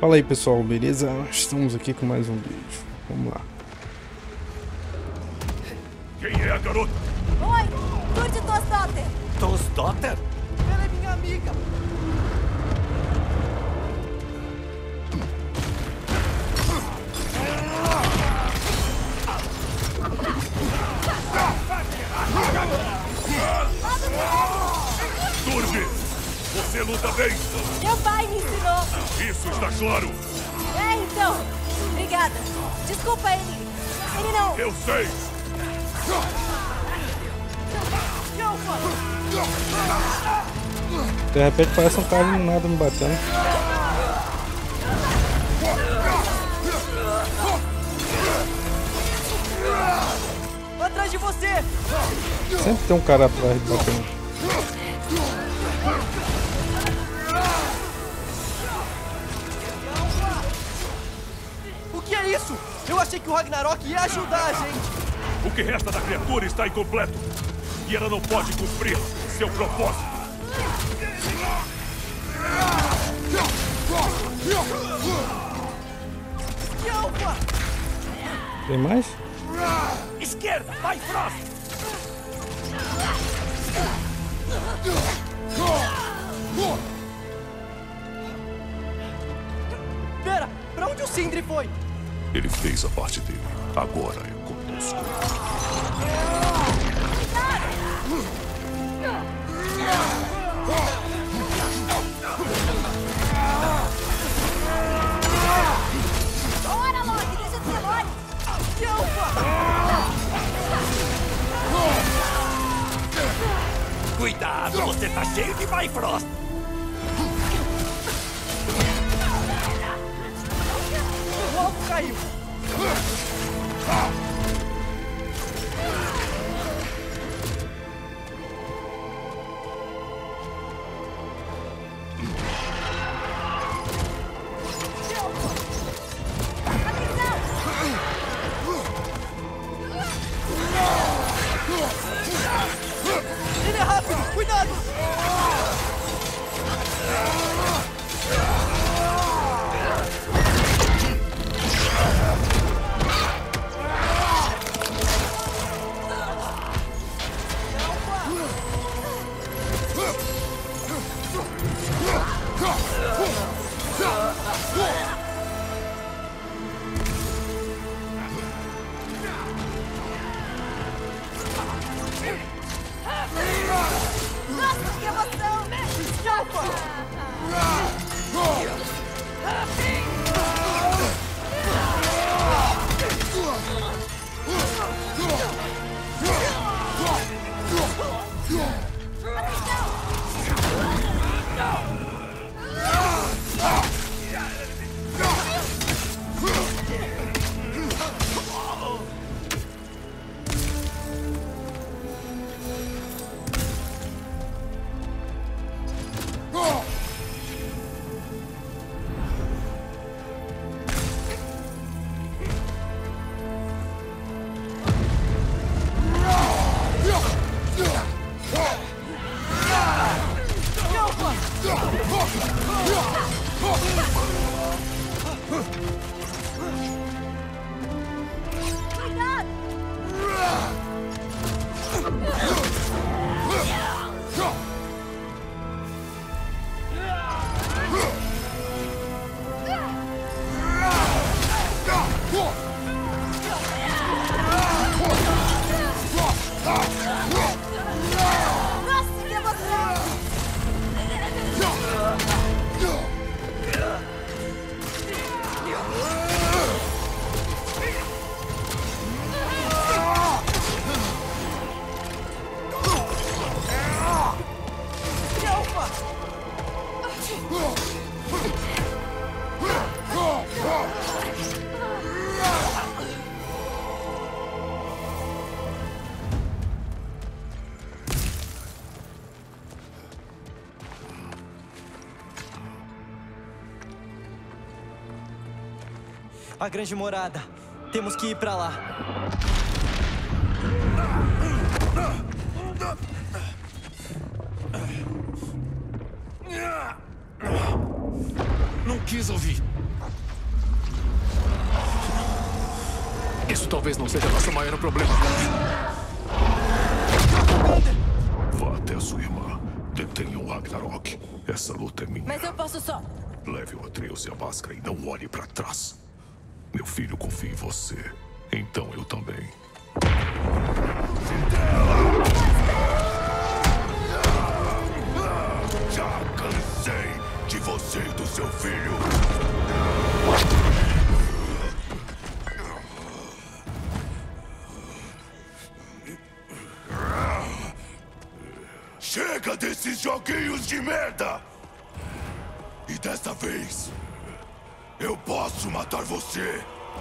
Fala aí pessoal, beleza? Estamos aqui com mais um vídeo. Vamos lá. Quem é a garota? Oi, Turte Tosdotter. Tosdotter? Ela é minha amiga. Turve! Você luta bem! Meu pai me ensinou. Isso está claro! É, então. Obrigada. Desculpa ele. Ele não... Eu sei! De repente parece um cara do nada me batendo. Atrás de você! Sempre tem um cara atrás me batendo. O que é isso? Eu achei que o Ragnarok ia ajudar a gente. O que resta da criatura está incompleto! E ela não pode cumprir seu propósito! Yelva! Tem mais? Esquerda! Vai, Frost! Pera, pra onde o Sindri foi? Ele fez a parte dele. Agora é conosco. Bora, Loki, deixa de ser mole. Cuidado! Você tá cheio de Bifrost! O alvo caiu. Ele é rápido! Cuidado! Nossa, que emoção. Cuidado. Nossa, que emoção. A grande morada. Temos que ir pra lá. Não quis ouvir. Isso talvez não seja nosso maior problema. Vá até a sua irmã. Detenha o Ragnarok. Essa luta é minha. Mas eu posso só. Leve o Atreus e a máscara e não olhe pra trás. Meu filho confia em você. Então eu também. Já cansei de você e do seu filho. Chega desses joguinhos de merda! E dessa vez, eu posso matar você.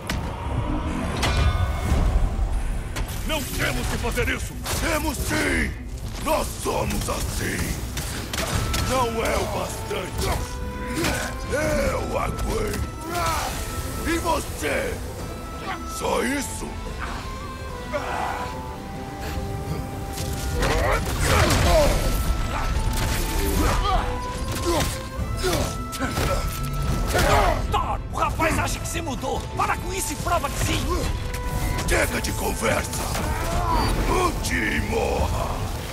Não temos que fazer isso! Temos sim! Nós somos assim! Não é o bastante! Eu aguento! E você? Só isso? Thor, o rapaz acha que você mudou. Para com isso e prova que sim. Chega de conversa! Lute e morra!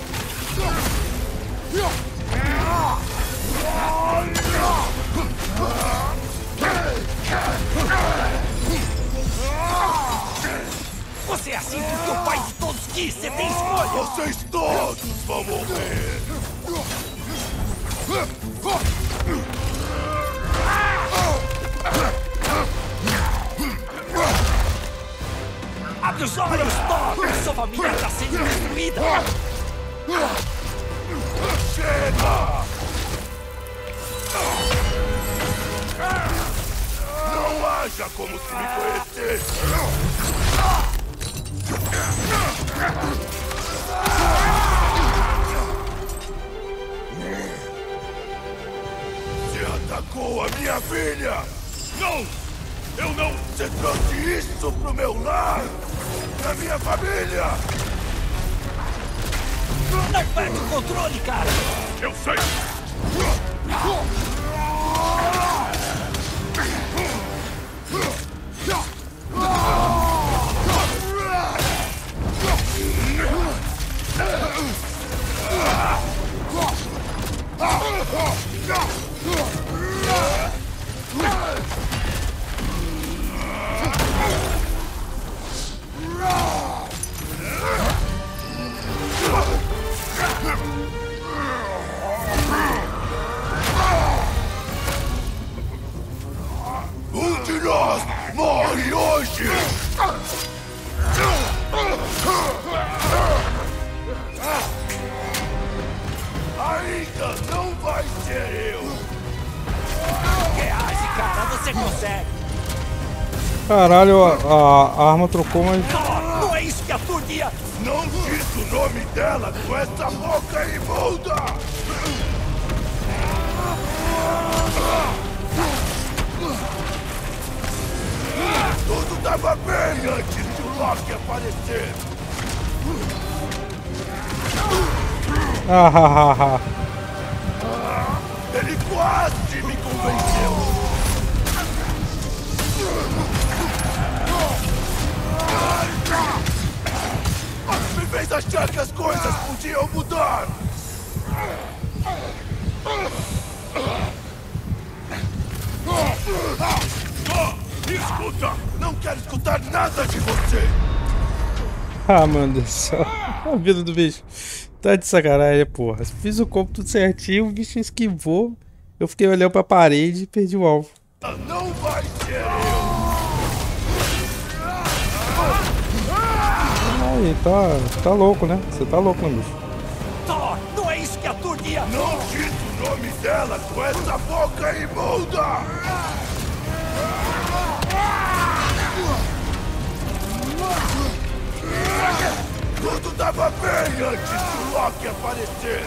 Você é assim porque o pai de todos quis. Você tem escolha. Vocês todos vão morrer! Abre os olhos, Thor. Sua família está sendo destruída. Chega! Não haja como se me conhecesse! Você atacou a minha filha! Não! Eu não! Você trouxe isso pro meu lar! Pra minha família! Não perde o controle, cara. Eu sei! Um de nós morre hoje! Ainda não vai ser eu! Reage, cara. Você consegue. Caralho, a arma trocou, mas... Thor, não é isso que a turnia... Não diz o nome dela com essa boca imunda! Tudo tava bem antes de o Loki aparecer! Ah, Ele quase me convenceu! Me fez achar que as coisas podiam mudar! Escuta! Não quero escutar nada de você! Ah, mano do céu. A vida do bicho. Tá de sacanagem, porra. Fiz o combo tudo certinho, o bicho esquivou. Eu fiquei olhando pra parede e perdi o alvo. Não vai ser eu! Aí, tá louco, né? Você tá louco, né, bicho? Thor, não é isso que a turnia... Não diz o nome dela com essa boca imunda! Tudo tava bem antes do Loki aparecer!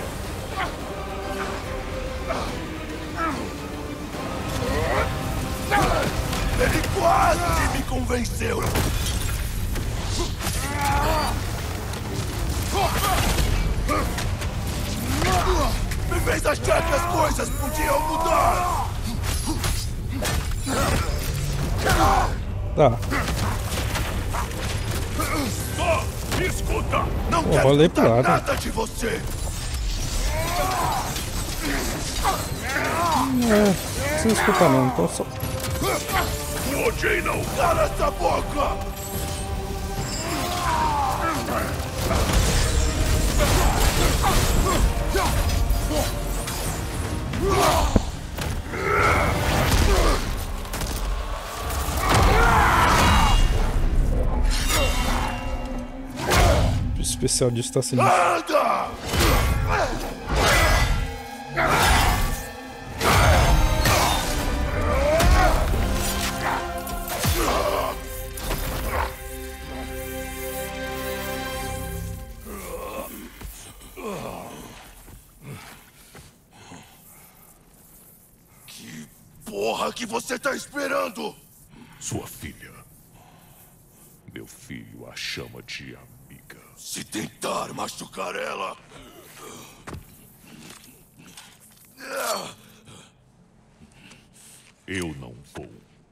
Ele quase me convenceu! Me fez achar que as coisas podiam mudar! Tá. Só me escuta! Não Pô, quero rolei pro escutar lado. nada de você! Não precisa escutar não, então só... Odin, não cala essa boca! O especial disso tá sinistro. Anda! Que porra que você tá esperando? Sua filha. Meu filho a chama de amiga. Se tentar machucar ela... Eu não vou.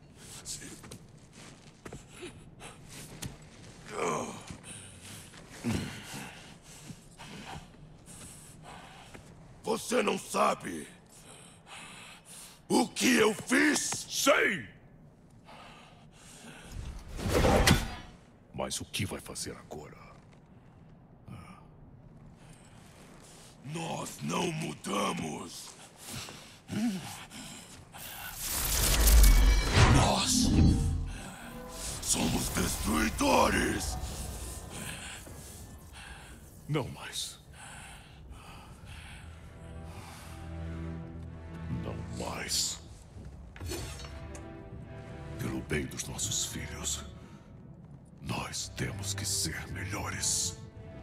Você não sabe o que eu fiz? Sei! Mas o que vai fazer agora? Nós não mudamos. Nós somos destruidores. Não mais. Não mais. Pelo bem dos nossos filhos, nós temos que ser melhores.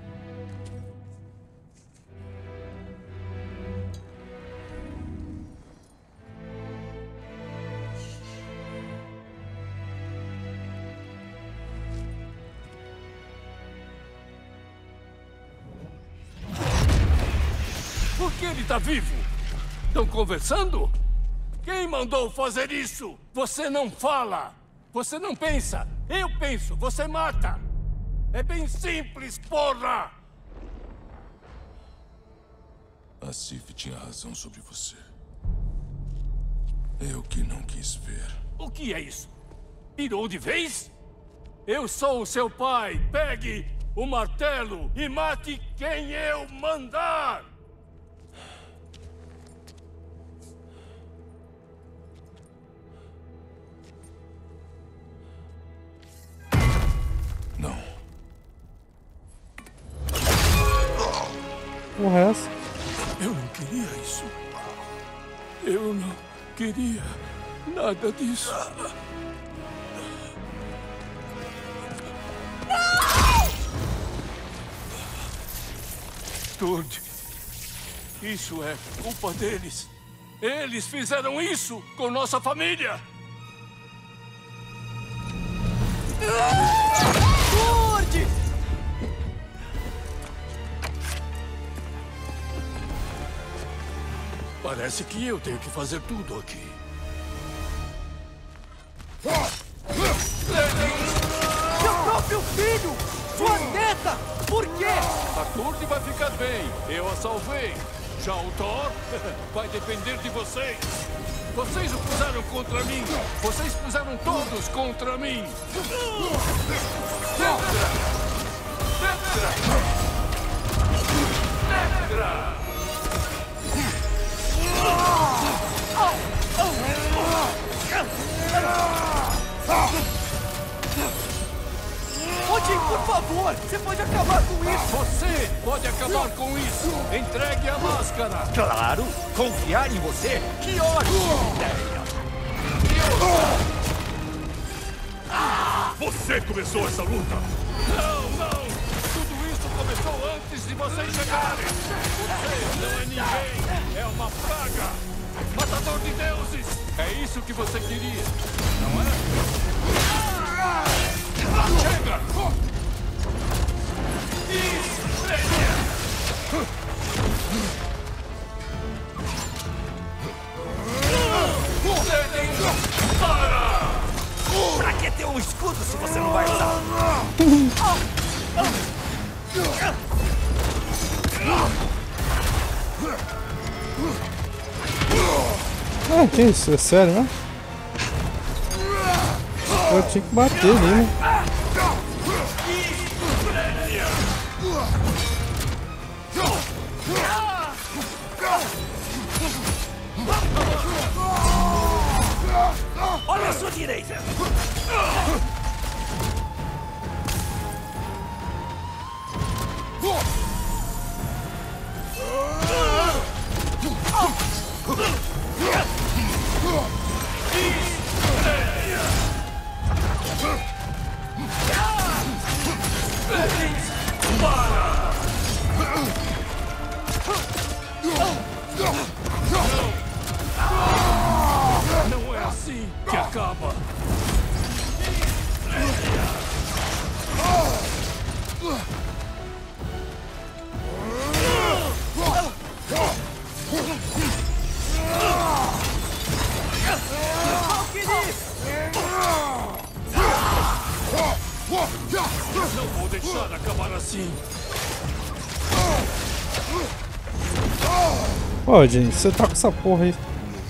Por que ele tá vivo? Estão conversando? Quem mandou fazer isso? Você não fala. Você não pensa. Eu penso. Você mata. É bem simples, porra! A Sif tinha razão sobre você. Eu que não quis ver. O que é isso? Pirou de vez? Eu sou o seu pai. Pegue o martelo e mate quem eu mandar! Não. Porra, é essa? Eu não queria isso. Eu não queria nada disso. Tord, isso é culpa deles. Eles fizeram isso com nossa família. Tord! Parece que eu tenho que fazer tudo aqui. Seu próprio filho! Sua neta! Por quê? A Tord vai ficar bem. Eu a salvei. Já o Thor vai depender de vocês. Vocês o puseram contra mim. Vocês puseram todos contra mim. Tetra! Tetra! Tetra! Odin, por favor! Você pode acabar com isso! Você pode acabar com isso! Entregue a máscara! Claro! Confiar em você? Que ótima ideia! Você começou essa luta! Não, não! Tudo isso começou antes de vocês chegarem! Você não é ninguém! É uma praga! Matador de deuses! É isso que você queria, não é? Chega! Pra que ter um escudo se você não vai usar. Ah, que isso? É sério, né? Eu tinha que bater ali, né? Olha a sua direita. Não é assim que acaba. Não vou deixar acabar assim. Ô, gente, você tá com essa porra aí.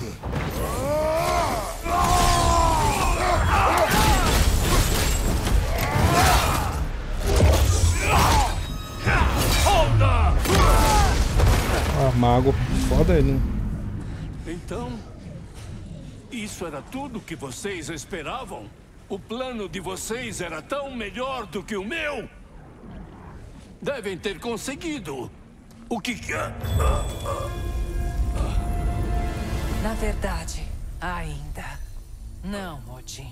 Ah, mago. Foda ele, né? Então, isso era tudo que vocês esperavam? O plano de vocês era tão melhor do que o meu? Devem ter conseguido. O que... Na verdade, ainda não, Odin.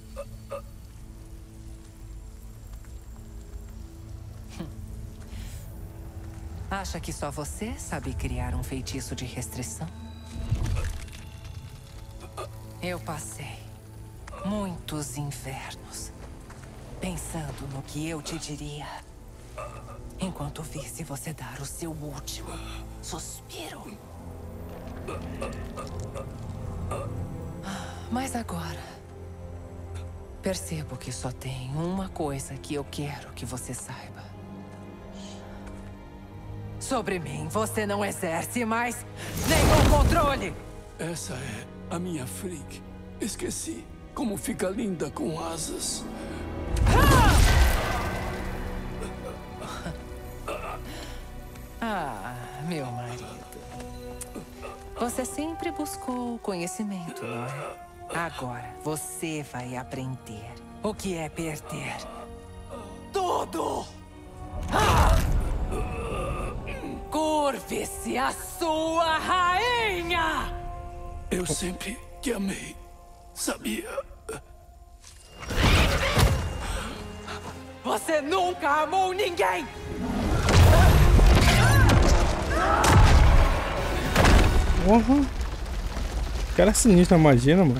Acha que só você sabe criar um feitiço de restrição? Eu passei muitos invernos pensando no que eu te diria enquanto visse você dar o seu último suspiro. Mas agora percebo que só tem uma coisa que eu quero que você saiba. Sobre mim, você não exerce mais nenhum controle! Essa é a minha Frigg. Esqueci como fica linda com asas. Ah, meu marido. Você sempre buscou conhecimento, não é? Agora você vai aprender o que é perder tudo! Curve-se a sua rainha! Eu sempre te amei. Sabia? Você nunca amou ninguém! Porra. O cara é sinistro na magia, né, mano?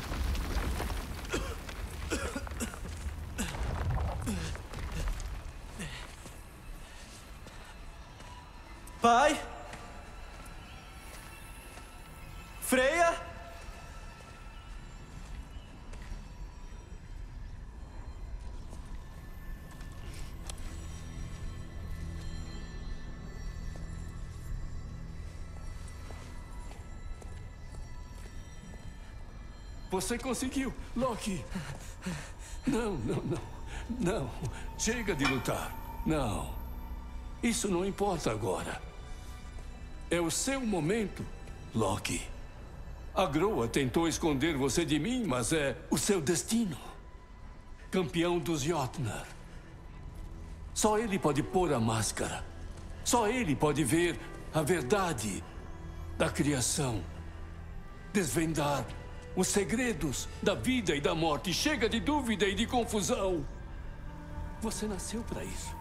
Pai? Freya? Você conseguiu, Loki. Não, não, não. Não. Chega de lutar. Não. Isso não importa agora. É o seu momento, Loki. A Groa tentou esconder você de mim, mas é o seu destino. Campeão dos Jotnar. Só ele pode pôr a máscara. Só ele pode ver a verdade da criação. Desvendar os segredos da vida e da morte. Chega de dúvida e de confusão. Você nasceu para isso.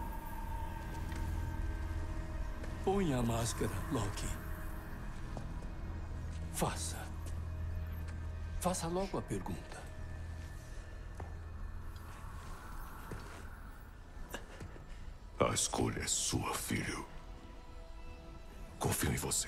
Ponha a máscara, Loki. Faça. Faça logo a pergunta. A escolha é sua, filho. Confio em você.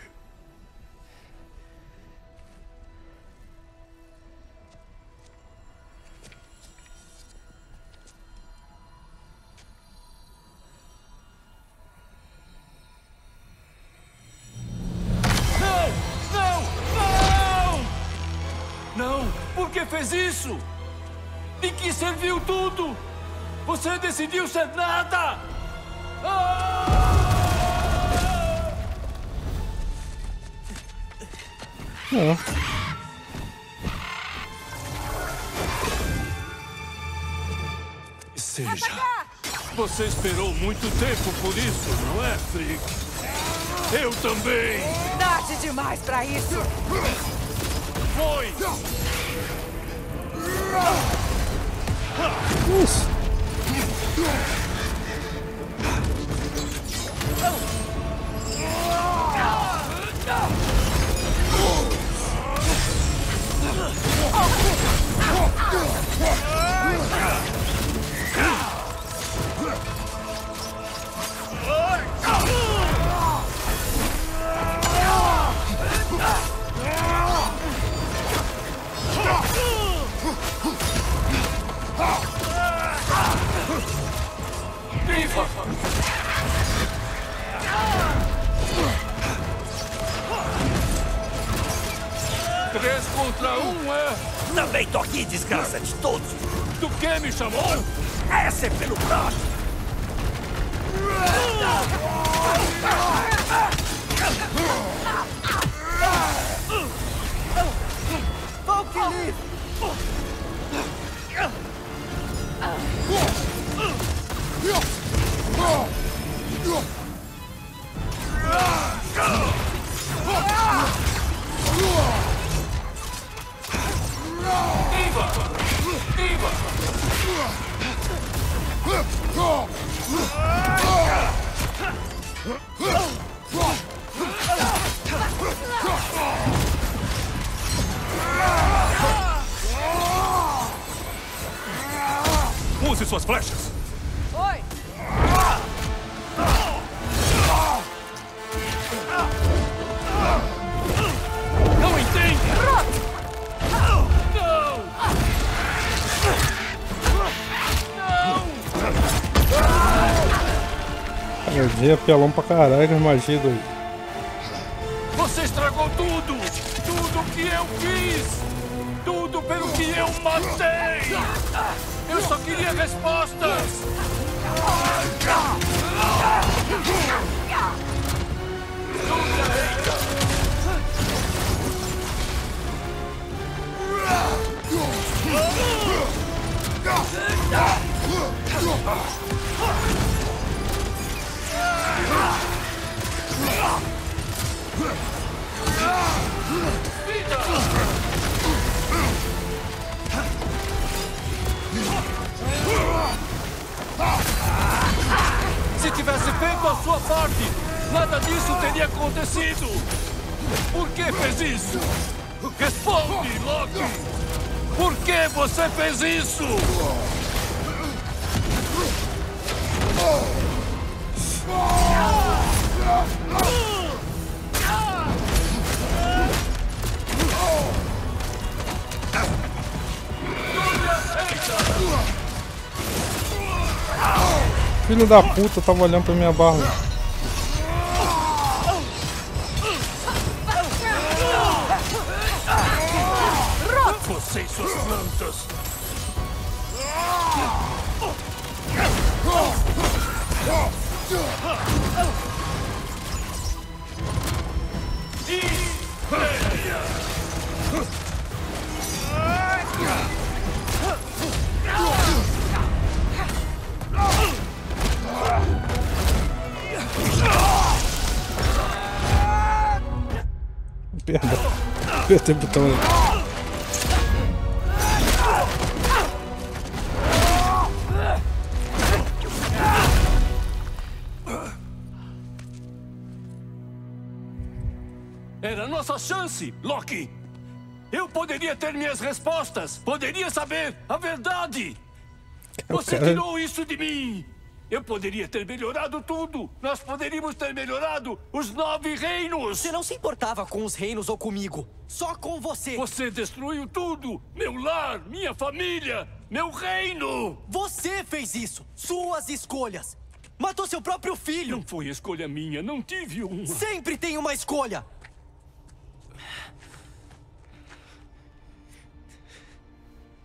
fez isso? De que serviu tudo? Você decidiu ser nada! Não. Seja. Você esperou muito tempo por isso, não é, Frick? Eu também! Tarde demais pra isso! Foi! Isso. Viva! 3 contra 1 é... Também tô aqui, desgraça de todos. Do que me chamou? Essa é pelo próximo. Valkyrie! Viva! Viva! Use suas flechas. Oi! Não entende? Não! Magia apelão pra caralho com as magias doido. Você estragou tudo! Tudo que eu fiz! Tudo pelo que eu matei! Eu só queria respostas! Se tivesse feito a sua parte, nada disso teria acontecido. Por que fez isso? Responde, Loki! Por que você fez isso? Filho da puta, tava olhando pra minha barra. Você e suas plantas! Perdão. Apertei o botão aí. Era a nossa chance, Loki! Eu poderia ter minhas respostas! Poderia saber a verdade! Você tirou isso de mim! Eu poderia ter melhorado tudo! Nós poderíamos ter melhorado os 9 reinos! Você não se importava com os reinos ou comigo. Só com você. Você destruiu tudo! Meu lar, minha família, meu reino! Você fez isso. Suas escolhas. Matou seu próprio filho. Não foi escolha minha, não tive uma. Sempre tem uma escolha.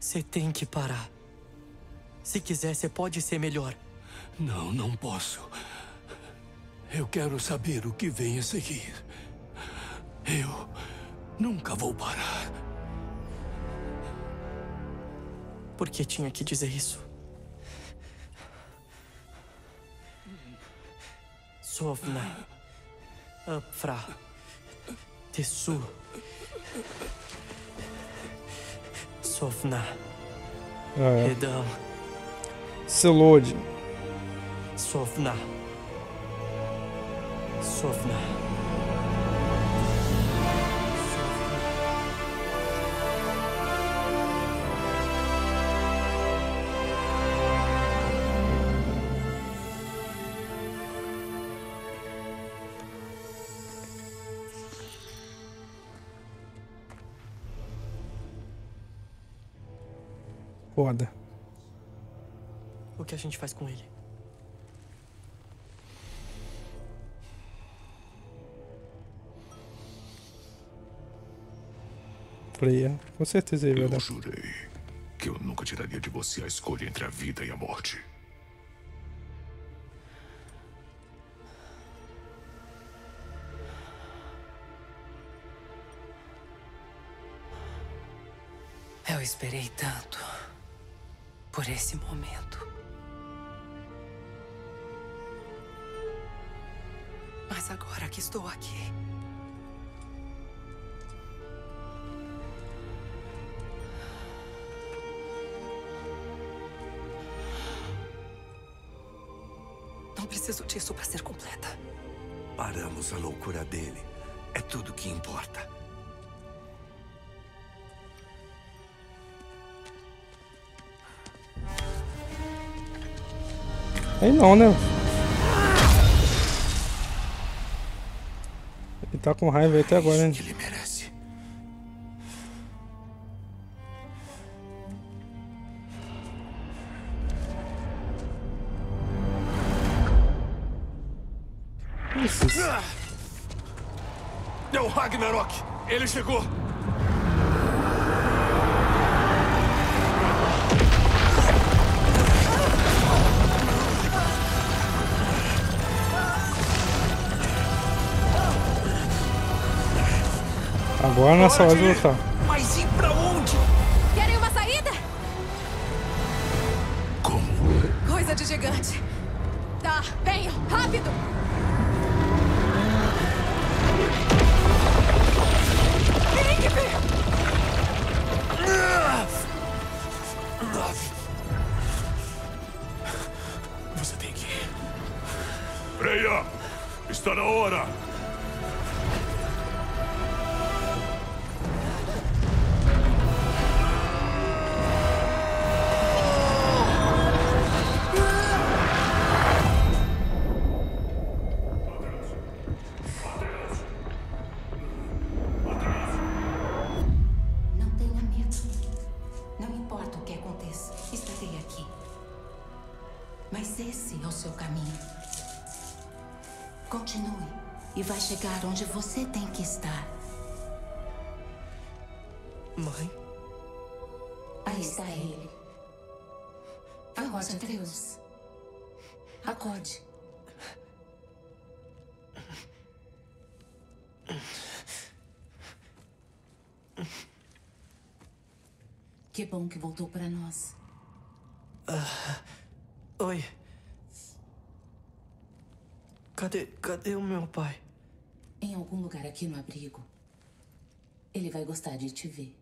Você tem que parar. Se quiser, você pode ser melhor. Não, não posso. Eu quero saber o que vem a seguir. Eu nunca vou parar. Por que tinha que dizer isso? Sovna, Apfra, Tessu, Sovna, Redam, Selode. Sovna, Sovna. Foda. O que a gente faz com ele? Freya, com certeza ele vai Eu dar. jurei que eu nunca tiraria de você a escolha entre a vida e a morte. Eu esperei tanto por esse momento. Mas agora que estou aqui, não preciso disso para ser completa. Paramos a loucura dele. É tudo que importa. Aí não, né? Ele tá com raiva aí até agora, né? Que ele merece. Isso. É o Ragnarok! Ele chegou! Agora é nossa hora de lutar. Mas ir pra onde? Querem uma saída? Como? Coisa de gigante. Tá, venham, rápido! Você tem que ir. Freya! Está na hora! Não tenha medo. Não importa o que aconteça, estarei aqui. Mas esse é o seu caminho. Continue e vai chegar onde você tem que estar. Mãe? Aí está ele. Acorde, Atreus. Acorde. Que bom que voltou para nós. Oi. Cadê o meu pai? Em algum lugar aqui no abrigo. Ele vai gostar de te ver.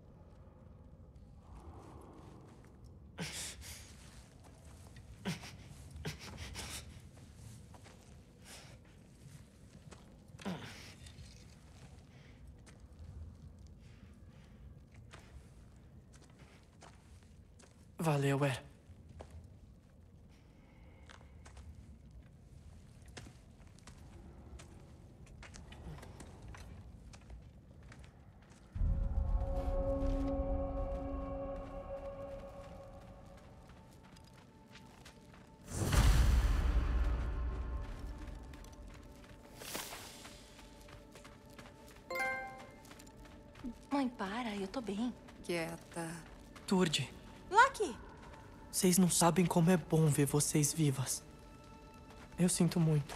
Valeu, é. Mãe, para, eu tô bem. Quieta. Turdi, Loki! vocês não sabem como é bom ver vocês vivas. Eu sinto muito.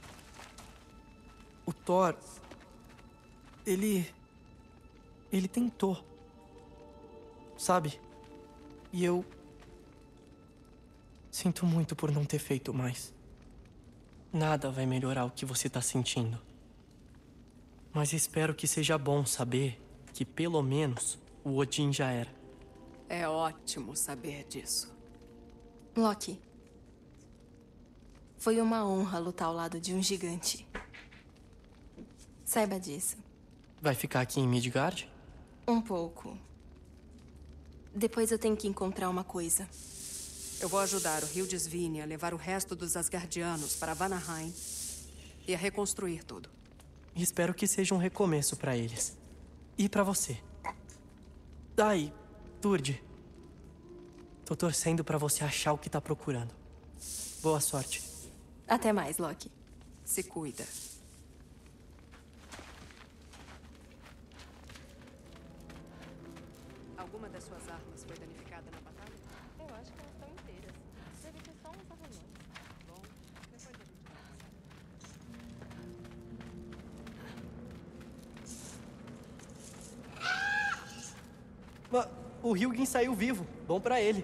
O Thor... Ele tentou. Sabe? E eu... sinto muito por não ter feito mais. Nada vai melhorar o que você tá sentindo. Mas espero que seja bom saber que, pelo menos, o Odin já era. É ótimo saber disso. Loki. Foi uma honra lutar ao lado de um gigante. Saiba disso. Vai ficar aqui em Midgard? Um pouco. Depois eu tenho que encontrar uma coisa. Eu vou ajudar o Hildisvíni a levar o resto dos Asgardianos para Vanaheim e a reconstruir tudo. E espero que seja um recomeço pra eles. E pra você. Daí, Turdi. Tô torcendo pra você achar o que tá procurando. Boa sorte. Até mais, Loki. Se cuida. Alguma das suas armas foi danificada na batalha? Eu acho que elas estão inteiras. Deve ter só uns arranhões. Bom, depois a gente conversa. O Hilgin saiu vivo. Bom pra ele.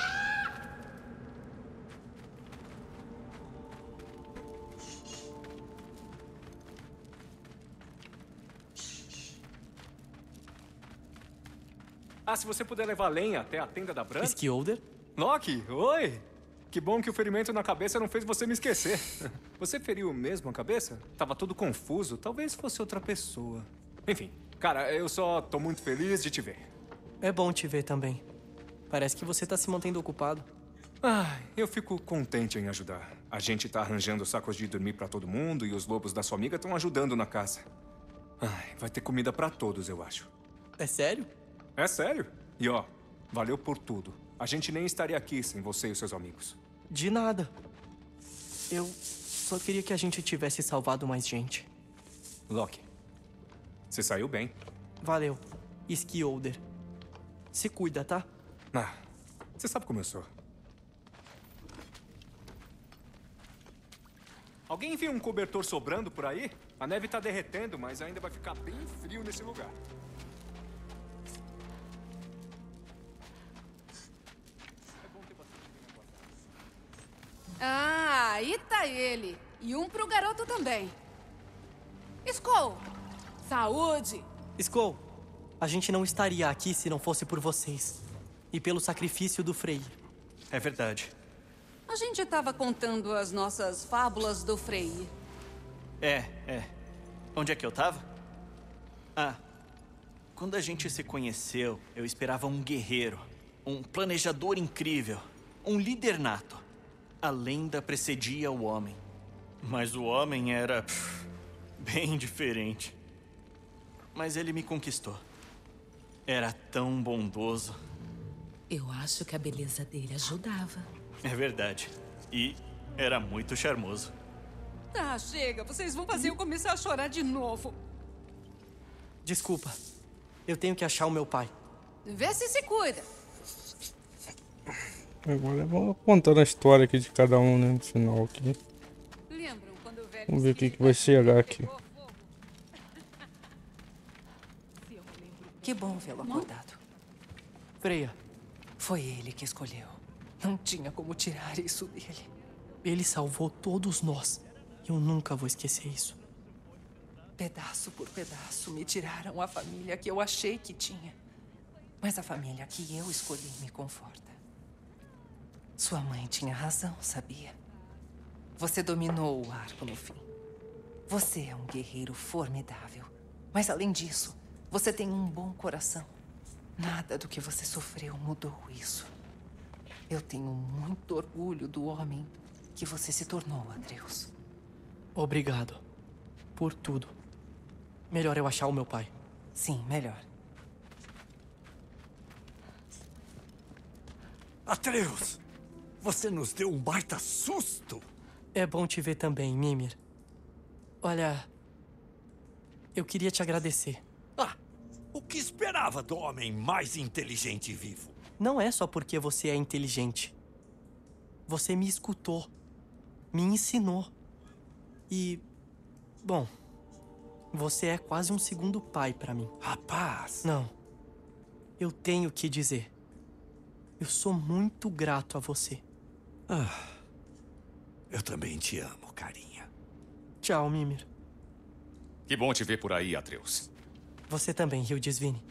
Ah, se você puder levar lenha até a tenda da Bran... Skjolder? Loki, oi! Que bom que o ferimento na cabeça não fez você me esquecer. Você feriu mesmo a cabeça? Tava tudo confuso. Talvez fosse outra pessoa. Enfim, cara, eu só tô muito feliz de te ver. É bom te ver também. Parece que você tá se mantendo ocupado. Eu fico contente em ajudar. A gente tá arranjando sacos de dormir pra todo mundo e os lobos da sua amiga estão ajudando na caça. Vai ter comida pra todos, eu acho. É sério? É sério. E ó, valeu por tudo. A gente nem estaria aqui sem você e os seus amigos. De nada. Eu só queria que a gente tivesse salvado mais gente. Loki, você saiu bem. Valeu, Skjolder. Se cuida, tá? Você sabe como eu sou. Alguém viu um cobertor sobrando por aí? A neve tá derretendo, mas ainda vai ficar bem frio nesse lugar. Ah, aí tá ele. E um pro garoto também. Skoll! Saúde! Skoll, a gente não estaria aqui se não fosse por vocês. E pelo sacrifício do Freyr. É verdade. A gente tava contando as nossas fábulas do Freyr. É. Onde é que eu tava? Quando a gente se conheceu, eu esperava um guerreiro, um planejador incrível, um líder nato. A lenda precedia o homem. Mas o homem era bem diferente. Mas ele me conquistou. Era tão bondoso. Eu acho que a beleza dele ajudava. É verdade. E era muito charmoso. Tá, chega. Vocês vão fazer eu começar a chorar de novo. Desculpa. Eu tenho que achar o meu pai. Vê se cuida. Agora eu vou contando a história aqui de cada um, né? No final aqui. Lembram quando o velho... Vamos ver o que vai chegar aqui. Que bom vê-lo acordado. Freya. Foi ele que escolheu. Não tinha como tirar isso dele. Ele salvou todos nós. Eu nunca vou esquecer isso. Pedaço por pedaço me tiraram a família que eu achei que tinha. Mas a família que eu escolhi me conforta. Sua mãe tinha razão, sabia? Você dominou o arco no fim. Você é um guerreiro formidável. Mas além disso, você tem um bom coração. Nada do que você sofreu mudou isso. Eu tenho muito orgulho do homem que você se tornou, Atreus. Obrigado. Por tudo. Melhor eu achar o meu pai. Sim, melhor. Atreus! Você nos deu um baita susto! É bom te ver também, Mimir. Olha... Eu queria te agradecer. O que esperava do homem mais inteligente e vivo? Não é só porque você é inteligente. Você me escutou. Me ensinou. E... bom... você é quase um segundo pai pra mim. Rapaz! Não. Eu tenho que dizer. Eu sou muito grato a você. Eu também te amo, carinha. Tchau, Mimir. Que bom te ver por aí, Atreus. Você também, Hildisvini.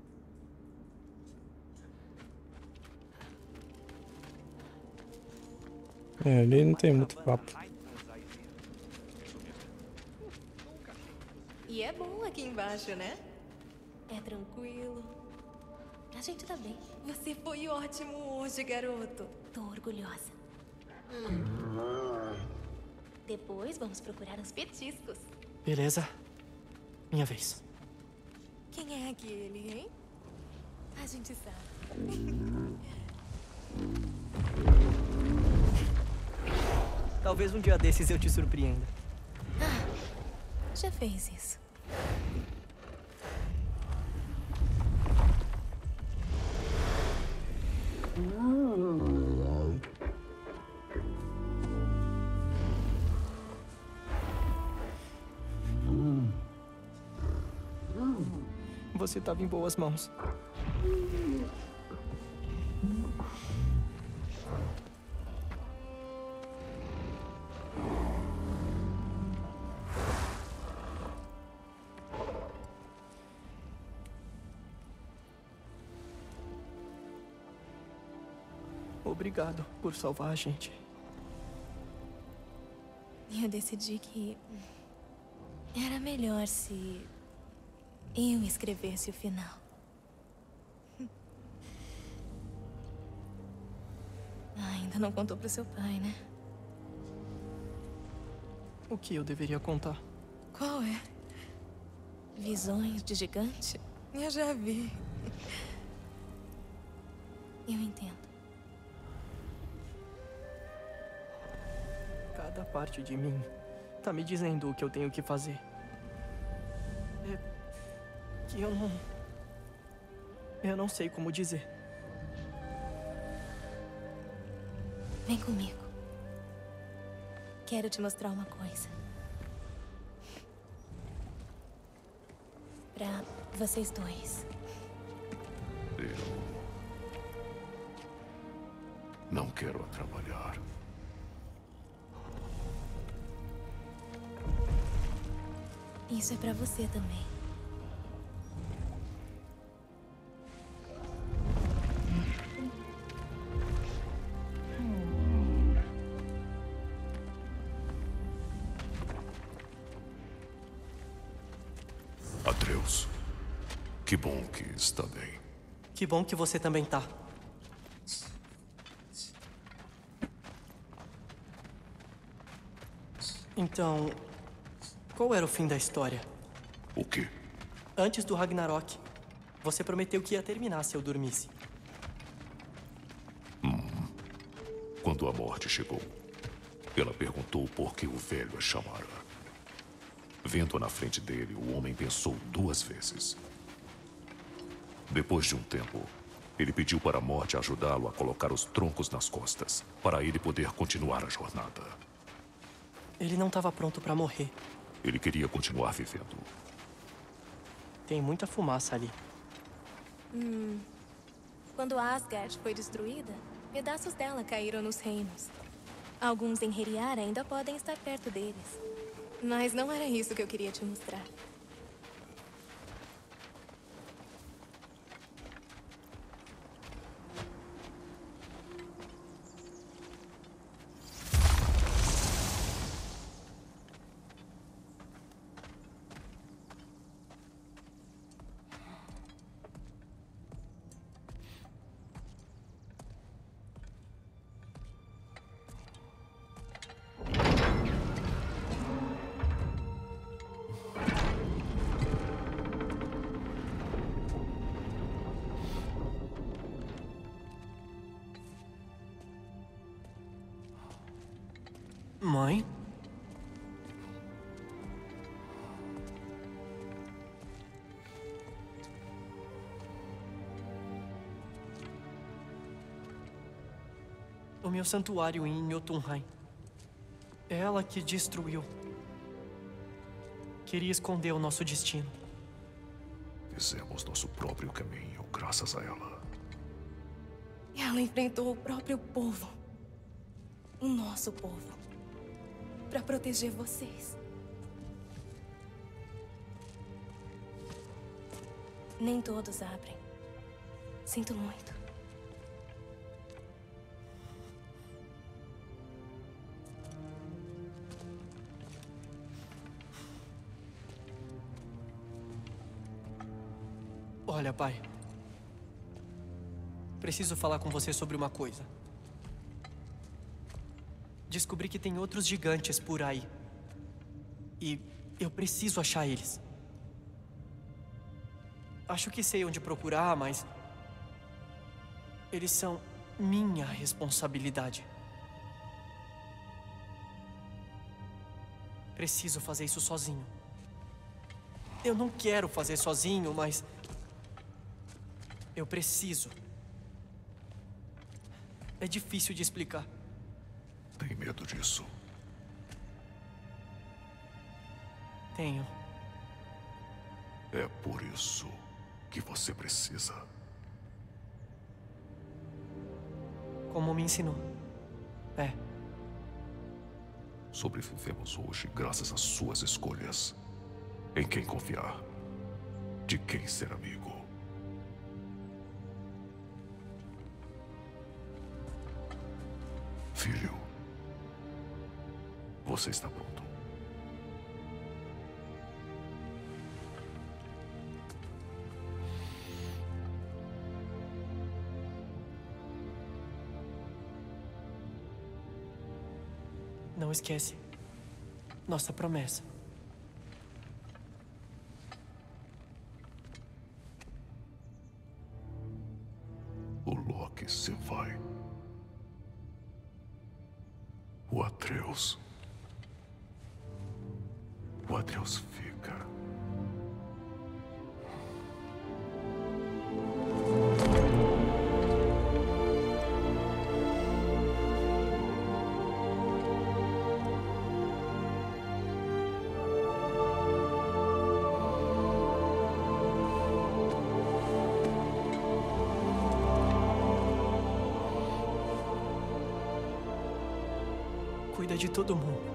Ali não tem muito papo. E é bom aqui embaixo, né? É tranquilo. A gente tá bem. Você foi ótimo hoje, garoto. Tô orgulhosa. Depois vamos procurar uns petiscos. Beleza. Minha vez. Quem é aquele, hein? A gente sabe. Talvez um dia desses eu te surpreenda. Já fez isso. Você estava em boas mãos. Obrigado por salvar a gente. Eu decidi que era melhor se eu escrevesse o final. Ainda não contou pro seu pai, né? O que eu deveria contar? Qual é? Visões de gigante? Eu já vi. Eu entendo. Cada parte de mim tá me dizendo o que eu tenho que fazer. É que eu não sei como dizer. Vem comigo. Quero te mostrar uma coisa. Pra vocês dois. Eu não quero atrapalhar. Isso é pra você também. Atreus, que bom que está bem. Que bom que você também tá. Então, qual era o fim da história? O quê? Antes do Ragnarok, você prometeu que ia terminar se eu dormisse. Quando a morte chegou, ela perguntou por que o velho a chamara. Vendo na frente dele, o homem pensou 2 vezes. Depois de um tempo, ele pediu para a morte ajudá-lo a colocar os troncos nas costas, para ele poder continuar a jornada. Ele não estava pronto para morrer. Ele queria continuar vivendo. Tem muita fumaça ali. Quando Asgard foi destruída, pedaços dela caíram nos reinos. Alguns em Heriar ainda podem estar perto deles. Mas não era isso que eu queria te mostrar. Mãe? o meu santuário em Jotunheim. É ela que destruiu. Queria esconder o nosso destino. Fizemos nosso próprio caminho graças a ela. Ela enfrentou o próprio povo. O nosso povo. Para proteger vocês. Nem todos abrem. Sinto muito. Olha, pai. Preciso falar com você sobre uma coisa. Descobri que tem outros gigantes por aí. E eu preciso achar eles. Acho que sei onde procurar, mas... eles são minha responsabilidade. Preciso fazer isso sozinho. Eu não quero fazer sozinho, mas... eu preciso. É difícil de explicar. Tem medo disso? Tenho. É por isso que você precisa. Como me ensinou. É. Sobrevivemos hoje graças às suas escolhas. Em quem confiar. De quem ser amigo. Filho. Você está pronto. Não esquece. Nossa promessa. O Loki se vai. O Atreus. O Atreus fica. Cuida de todo mundo.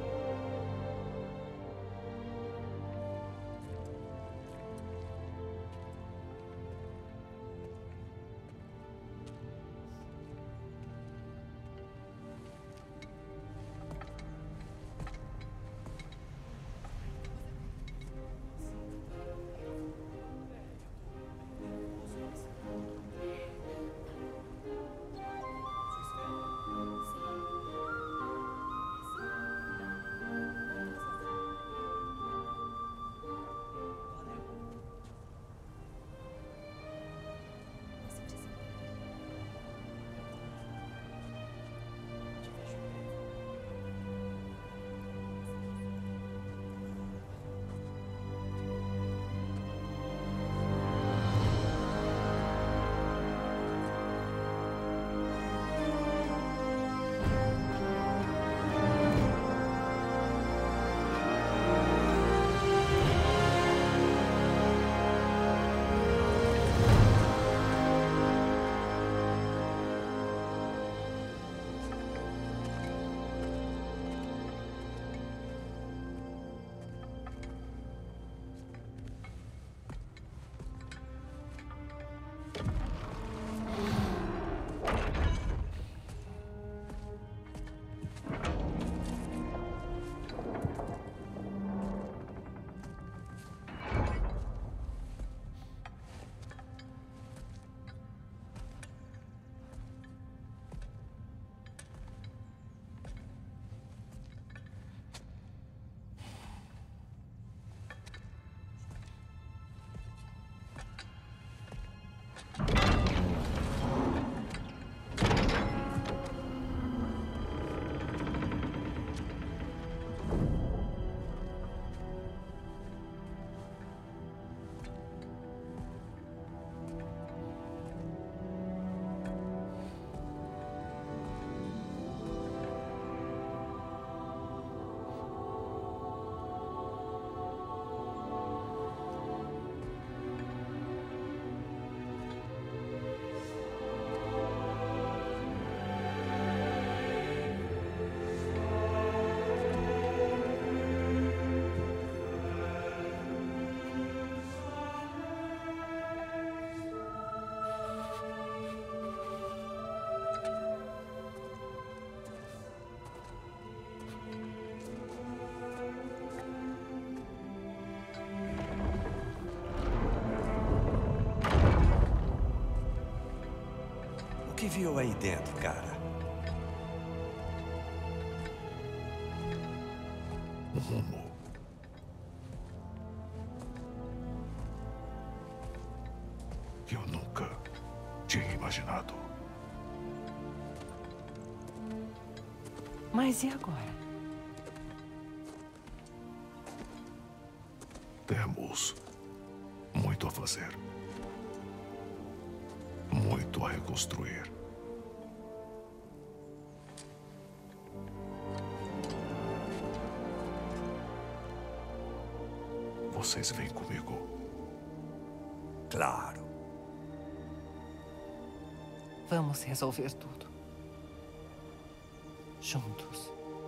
viu aí dentro, cara? Rumo. Que eu nunca tinha imaginado. Mas e agora? Temos muito a fazer. Muito a reconstruir. Vocês vêm comigo? Claro. Vamos resolver tudo. Juntos.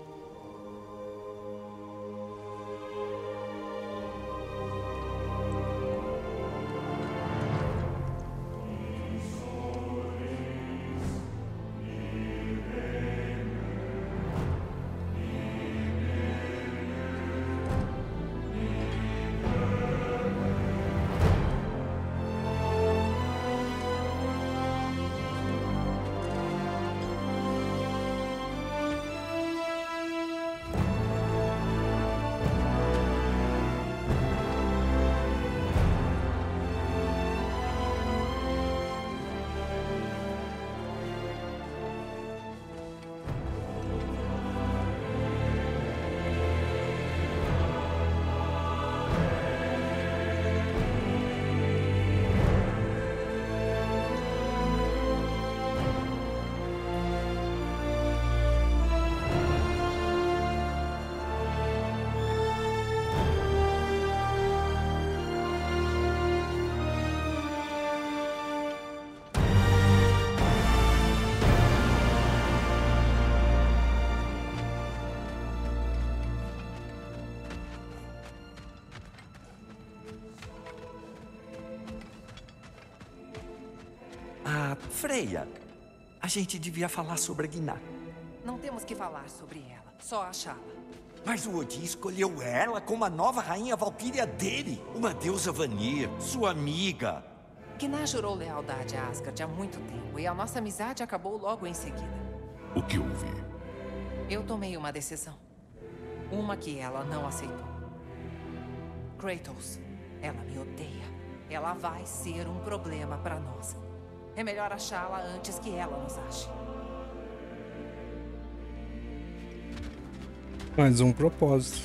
Freya, a gente devia falar sobre a Gná. Não temos que falar sobre ela, só achá-la. Mas o Odin escolheu ela como a nova rainha valquíria dele. Uma deusa Vanir, sua amiga. Gná jurou lealdade a Asgard há muito tempo e a nossa amizade acabou logo em seguida. O que houve? Eu tomei uma decisão. Uma que ela não aceitou. Kratos, ela me odeia. Ela vai ser um problema para nós. É melhor achá-la antes que ela nos ache. Mais um propósito.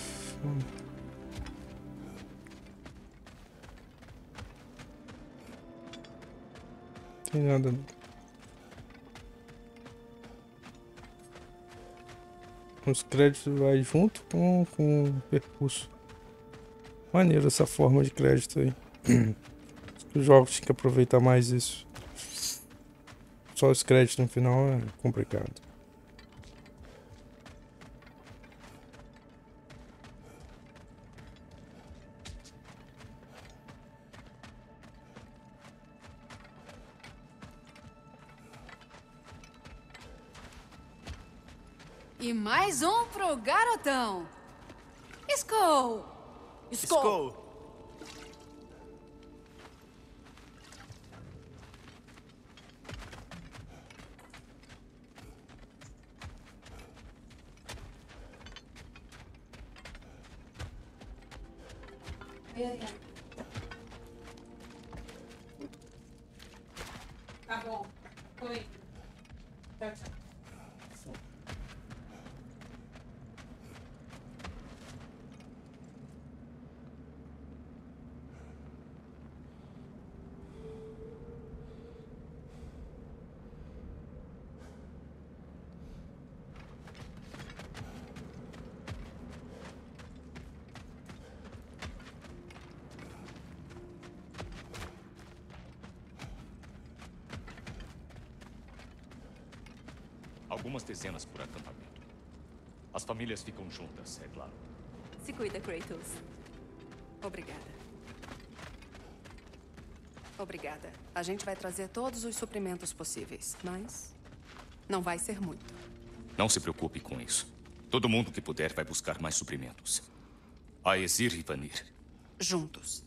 Não tem nada. Os créditos vai junto com o percurso. Maneiro essa forma de crédito aí. Os jogos tinham que aproveitar mais isso. Só os créditos no final é complicado. E mais um pro garotão. Skull! Skull! Tá bom. Oi. Tchau, tchau. Algumas dezenas por acampamento. As famílias ficam juntas, é claro. Se cuida, Kratos. Obrigada. Obrigada. A gente vai trazer todos os suprimentos possíveis, mas não vai ser muito. Não se preocupe com isso. Todo mundo que puder vai buscar mais suprimentos. Aesir e Vanir. Juntos.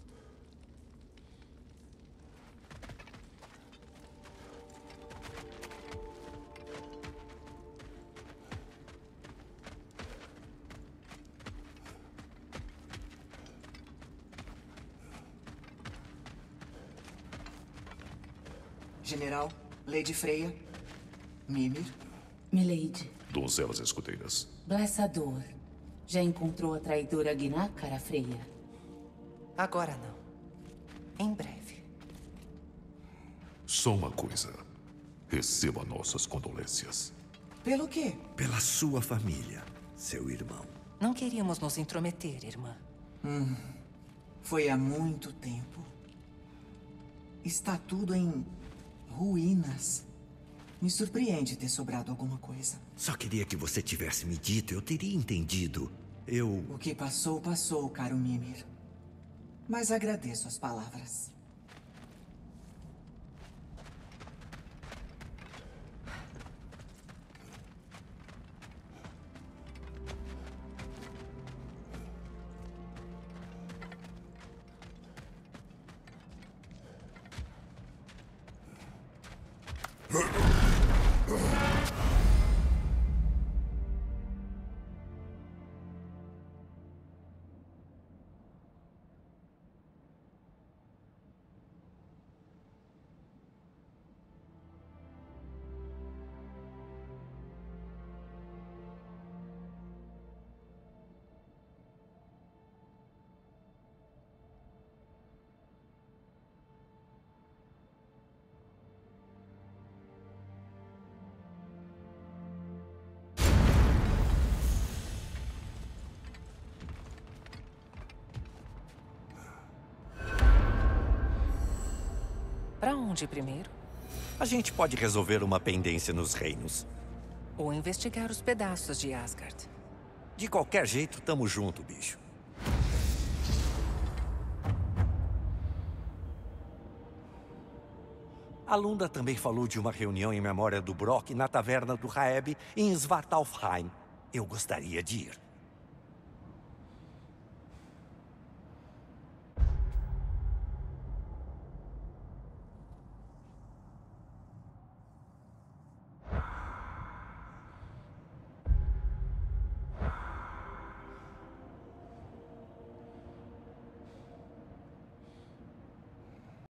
General, Lady Freya, Mimir. Milady. Donzelas escuteiras. Blessador. Já encontrou a traidora Gná, cara Freya? Agora não. Em breve. Só uma coisa. Receba nossas condolências. Pelo quê? Pela sua família, seu irmão. Não queríamos nos intrometer, irmã. Foi há muito tempo. Está tudo em ruínas. Me surpreende ter sobrado alguma coisa. Só queria que você tivesse me dito, eu teria entendido. O que passou, passou, caro Mimir. Mas agradeço as palavras. Pra onde primeiro? A gente pode resolver uma pendência nos reinos. Ou investigar os pedaços de Asgard. De qualquer jeito, tamo junto, bicho. A Lunda também falou de uma reunião em memória do Brock na taverna do Raeb em Svartalfheim. Eu gostaria de ir.